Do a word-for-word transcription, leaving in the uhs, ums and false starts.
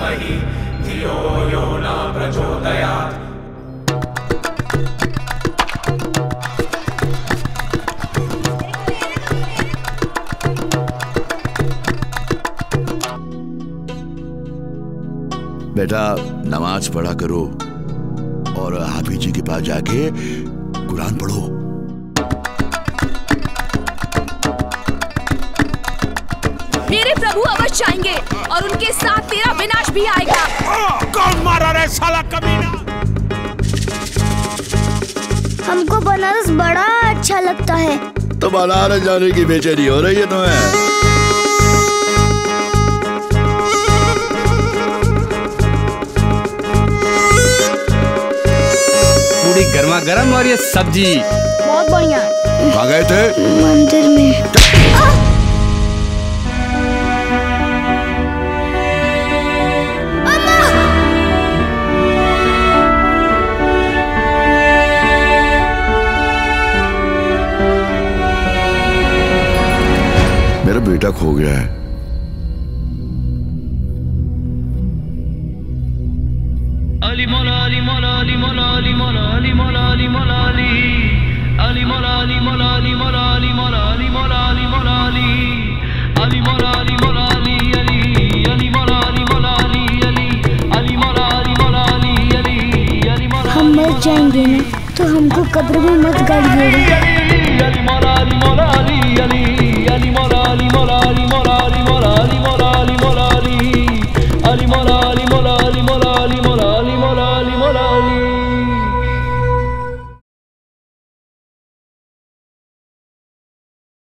धीमहि धियो यो न प्रचोदयात्। बेटा नमाज पढ़ा करो और हाफिज जी के पास जाके कुरान पढ़ो। मेरे प्रभु अवश्य आएंगे और उनके साथ तेरा विनाश भी आएगा। कौन मारा रे साला कमीना? हमको बनारस बड़ा अच्छा लगता है। तो बनारस जाने की बेचैनी हो रही है तुम्हें? पूरी गर्मा गर्म और ये सब्जी बहुत बढ़िया। कहाँ गए थे? मंदिर में। मेरा बेटा खो गया है। अली मौला अली मौला अली मौला अली मौला अली मौला अली मौला अली अली मौला अली मौला अली मौला अली मौला अली मौला अली मौला अली अली मौला अली मौला अली अली अली मौला अली मौला अली अली अली मौला अली मौला अली अली अली मौला। हम मर जाएंगे ना तो हमको कब्र में मत गाड़िएगा। अली मौला